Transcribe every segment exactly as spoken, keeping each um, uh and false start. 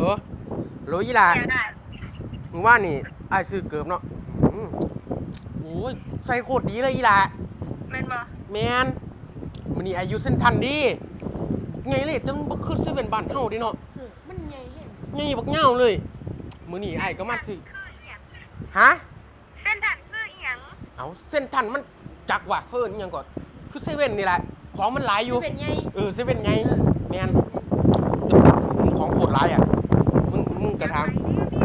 ลโหลยี่หล่ะมึงว่านี่ไอ้ซื้อเกือบเนาะโอ้ยใส่โคตรดีเลยยี่หล่ะแมนบ่แมนมันนี่อายุเส้นทันดีไงเลยแต่มันบ่คือเซเว่นบ้านเฮาดิเนาะมันใหญ่แห้งใหญ่บักเหง้าเลยมื้อนี้ไอ้ก็มาซื้อฮะเส้นทันคืออีหยังเอาเส้นทันมันจักว่ะเพิ่นยังก่อนคือเซเว่นนี่แหละของมันหลายอยู่เออเซเว่นไงแมนของโคตรหลายอ่ะมึงมึงกระทำ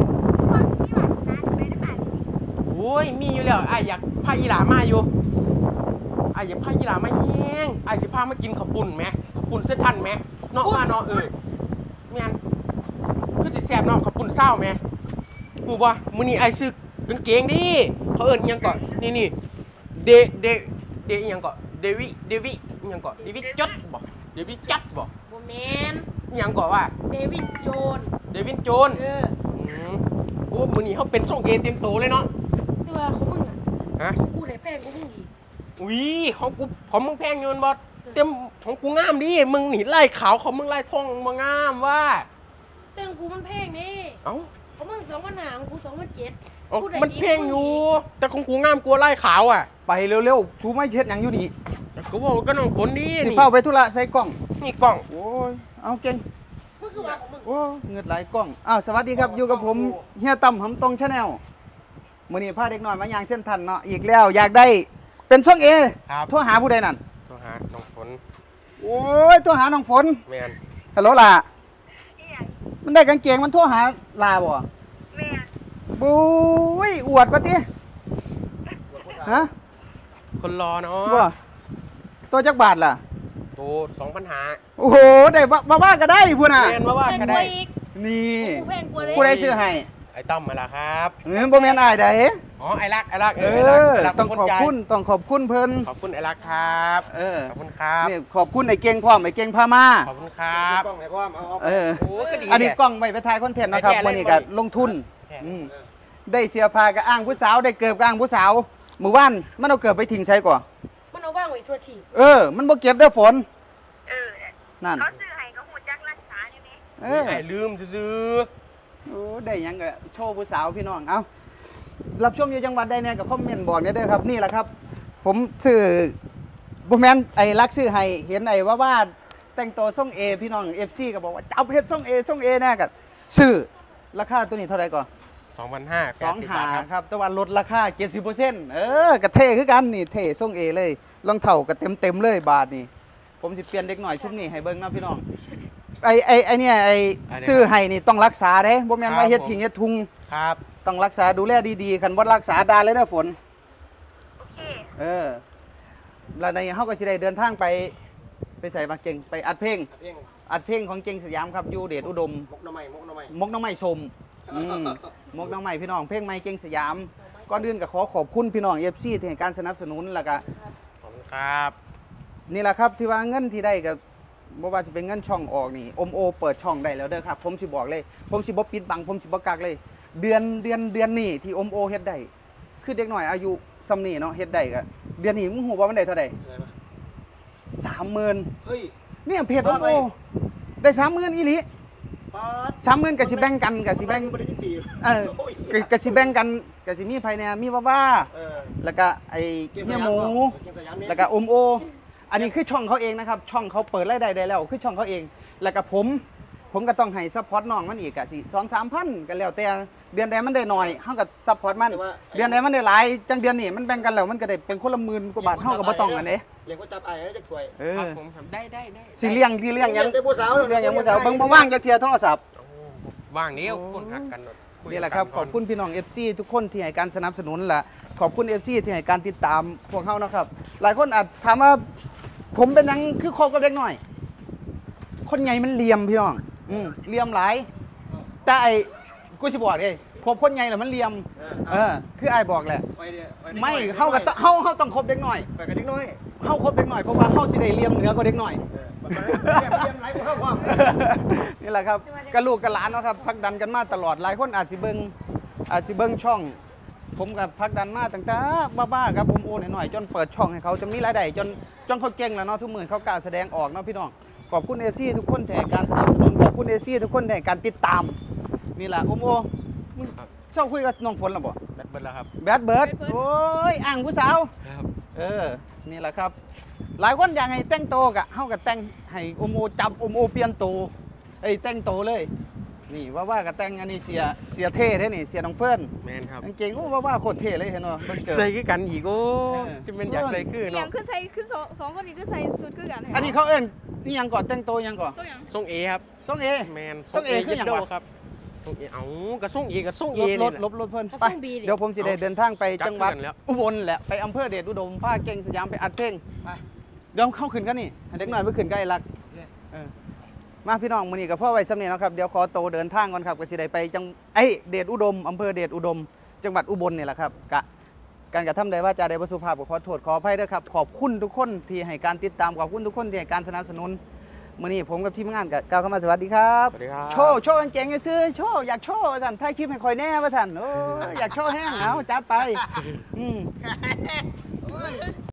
โอ้ยมีอยู่แล้วไอ้อยากพายีหลามาอยู่ไอ้อยากพายีหลามาแห้งไอ้จะพามากินข้าวปุ้นไหมข้าวปุ้นเส้นทันไหมนอกมาเนาะเออแมนคือสิแซ่บเนาะข้าวปุ้นเศร้าไหมกูว่ามื้อนี้ไอ้ซื้อกางเกงดิเขาเอิ้นยังก่อนนี่นี่เดเดเดยังก่อนเดวิเดวิยังก่อนเดวิจัดบ่เดวิจัดบ่โมเมนยังก่อนว่าเดวิดโจนเดวิดโจนเออโอ้มื้อนี้เขาเป็นส่งเอเต็มโตเลยเนาะแต่ว่าของมึงอ่ะฮะกูได้แพงกูมึงอีกอุ้ยของกูของมึงแพงอยู่บ่เต็มของกูงามดิมึงนี่ไล่ขาวของมึงไล่ทองมางามว่าแต่ของกูมันแพงนี่เอ้าของมึงสองพันห้าของกูสองพันเจ็ดมันแพงอยู่แต่ของกูงามกว่าไล่ขาวอ่ะไปเร็วๆชูไม่เช็ดอย่างอยู่นี่ก็บอกก็น้องฝนดีนี่เฝ้าไปธุระใส่กล้องนี่กล้องโอ้ยเอาเก่งมันคือว่าของมึงโอ้เงินไหลกล้องอ้าวสวัสดีครับอยู่กับผมเฮียตั้มหำตรงชาแนลมื้อนี้พาเด็กน้อยมายางเส้นทันเนาะอีกแล้วอยากได้เป็นช่องเอโทรหาผู้ใดนั่นโทรหาน้องฝนโอ้ยโทรหาน้องฝนแม่นฮัลโหลล่ะมันได้กางเกงมันโทรหาลาบ่แม่บุ้ยอวดปะติฮะคนรอเนาะตัวจักบาทล่ะตัวสองพันหาโอ้โหได้มาว่าก็ได้พุ่นน่ะแม่นมาว่าก็ได้นี่ผู้ใดซื้อให้ไอ้ต้อมมาละครับเออบ่แม่นอ้ายใดอ๋อไอ้รักไอ้รักเออต้องขอบคุณต้องขอบคุณเพิ่นขอบคุณไอ้รักครับเออขอบคุณครับนี่ขอบคุณไอ้เก่งพร้อมไอ้เก่งพามาขอบคุณครับกล้องให้พร้อมเอาเอออันนี้กล้องไว้ไปถ่ายคอนเทนต์นะครับมื้อนี้ก็ลงทุนได้เสียผ้าก็อ้างผู้สาวได้เกิบก็อ้างผู้สาวมื้อวานมันเอาเกิบไปทิ้งใส่ก่อนมันเอาว่างไว้ทั่วที่เออมันบ่เก็บได้ฝนเออนั่นเขาซื้อให้ก็ฮู้จักรักษาอยู่นี่เออไอ้ลืมซื่อโอ้ได้ยังก็โชว์ผู้สาวพี่น้องเอ้ารับชมอยู่จังหวัดใดเนี่ยกับคอมเมนต์บอกเนี่ยเด้อครับนี่แหละครับผมซื้อบ่แม่นไอ้รักซื้อให้เห็นไอ้ว่าว่าแต่งตัวส่ง A พี่น้อง เอฟ ซี ก็บอกว่าจับเฮ็ดส่ง A ส่ง A แน่ก็ซื้อราคาตัวนี้เท่าไหร่ก่อนสองพันห้าร้อยแปดสิบบาทครับแต่ว่าลดราคา เจ็ดสิบเปอร์เซ็นต์ เออกระเท่คือกันนี่เท่ส่ง A เลยรองเท้าก็เต็มๆเลยบาทนี่ผมสิเปลี่ยนเด็กหน่อยชุดนี้ให้เบิ่งนะพี่น้องไอ้ไอ้ไอ้เนี่ยไอ้ซื้อให้นี่ต้องรักษาเด้บ่แม่นว่าเฮ็ดทิ้งเฮ็ดทุ่งครับต้องรักษาดูแลดีๆคันบ่รักษาดาเลยนะฝนโอเคเออแล้วในเฮาก็สิได้เดินทางไปไปใส่มาเก่งไปอัดเพลงอัดเพลงของเก่งสยามครับอยู่เดชอุดมมกน้ำไม้มกน้ำไม้มกน้ำไม้ชมอืมมกน้ำไม้พี่น้องเพลงใหม่เก่งสยามก่อนอื่นก็ขอขอบคุณพี่น้อง เอฟ ซี ที่ให้การสนับสนุนแล้วก็ขอบคุณครับนี่แหละครับที่ว่าเงินที่ได้ก็บ่ว่าจะเป็นเงินช่องออกนี่อมโอเปิดช่องได้แล้วเด้อครับผมสิบอกเลยผมสิบ่ปิดบังผมสิบ่กักเลยเดือนเดือนเดือนนี้ที่อมโอเฮ็ดได้คือเด็กหน่อยอายุซ้ำนี่เนาะเฮ็ดได้ก็เดือนนี้มึงฮู้ว่ามันได้เท่าใด สามหมื่นเฮ้ยเนี่ยเพจอมโอได้ สามหมื่น อีหลีสามหมื่นก็สิแบ่งกันก็สิแบ่งเออก็สิแบ่งกันก็สิมีภายในมีว่าว่าแล้วก็ไอ้เฮียหมูแล้วก็อมโออันนี้คือช่องเขาเองนะครับช่องเขาเปิดรายได้ได้แล้วคือช่องเขาเองแล้วก็ผมผมก็ต้องให้ซัพพอร์ตน้องมันอีกอะสิสองสามพันกันแล้วแต่เดือนใดมันได้หน่อยเฮาก็ซัพพอร์ตมันเดือนใดมันได้หลายจังเดือนนี้มันแบ่งกันแล้วมันก็ได้เป็นคนละหมื่นกว่าบาทเฮาก็บ่ต้องอันนี้เลี้ยงก็จับไอ้ให้จะถวยครับผมทำได้ได้ได้สิเลี้ยงที่เลี้ยงยังได้ผู้สาวเลี้ยงยังผู้สาวเบิ่งบ่ว่างจักเที่ยโทรศัพท์ว่างนี้คนหักกันนี่แหละครับขอบคุณพี่น้อง เอฟ ซี ทุกคนที่ให้การสนับสนุนและขอบคุณ เอฟ ซี ที่ให้การติดตามพวกเฮานะครับหลายคนอาจถามว่าผมเป็นยังคือคบกับเด็กหน่อยคนใหญ่มันเหลี่ยมพี่น้องอืมเหลี่ยมหลายแต่ไอ้กูสิบอกเลยคบคนใหญ่แล้วมันเหลี่ยมเออคือไอ้บอกแหละไม่เฮากับเฮาเฮาต้องคบเด็กหน่อยไปกับเด็กน้อยเฮาคบเด็กหน่อยเพราะว่าเฮาสิได้เหลี่ยมเหนือกว่าเด็กหน่อยนี่แหละครับกระลูกกระหลานเนาะครับพักดันกันมาตลอดหลายคนอาจสิเบิ้งอาจสิเบิ้งช่องผมกับพักดันมาตั้งแต่บ้าๆครับผมโอนหน่อยๆจนเปิดช่องให้เขาจะมีรายได้จนจนเขาเก่งแล้วเนาะทุกหมื่นเขากล้าแสดงออกเนาะพี่น้องขอบคุณเอซี่ทุกคนแห่การสนับสนุนขอบคุณเอซี่ทุกคนแห่การติดตามนี่แหละโอมโอมึงครับชอบคุยกับน้องฝนหรอบ่แบตเบิดแล้วครับแบดเบิร์ดโอ้ยอ่างผู้สาวครับเออนี่แหละครับ หลายคนอยากให้แต่งโตวกะเฮากับแต่งให้โอมโอจับโอมโอเปลี่ยนโตวไอ้ยแต่งโตวเลย นี่ว่าว่ากับแต่งอันนี้เสียเสียเท่เท่นี่เสียน้องเฟิร์นแมนครับกางเก่งโอ้ว่าว่าโคตรเท่เลยเห็นบ่เบิ่งเจอใส่คือกันอีกโอ้เออจะเป็นอยากใส่คืออเนาะย่างคือใส่คือสองสองคนนี้คือใส่สุดคือกันอันนี้เขาเอิ้นนี่ยังก่อนแต่งโตวยังก่อนโซ่ยังทรงเอครับส่งเอแมนทรง A คือหยังเย็ดโดวะครับทรงเอเอากระทรงเอกับทรงเอลดลนี่ดแหละลบลดเพิ่นเขาไปส่งบีดิเดี๋ยวผมสิได้เดินทางไปจัดจังหวัดขึ้นแล้วอุบลแหละไปอำเภอเดชอุดมภาคเก่งสยามไปอัดเพลงเดี๋ยวเข้าขึ้นกันนี่ให้เด็กหน่อยไปขึ้นใกล้รักเออมาพี่น้องมื้อนี้กับพ่อไว้สำเนียงนาะครับเดี๋ยวขอโตวเดินทางก่อนครับก็สิได้ไปจังไอ้ยเดชอุดมอำเภอเดชอุดม จังหวัดอุบลนี่แหละครับกะการกระทำใดว่าจาใดบ่สุภาพก็ขอโทษขออภัยด้วยครับขอบคุณทุกคนที่ให้การติดตามขอบคุณทุกคนที่ให้การสนับสนุนมื้อนี้ผมกับทีมงานก็กล่าวคำว่าสวัสดีครับสวัสดีครับโชว์โชว์กางเกงไอ้ซื้อโชว์อยากโชว์ว่าสั่นถ่ายคลิปให้คอยแน่ว่าสั่นโอ้ยอยากโชว์แห้งเอาจัดไปอืม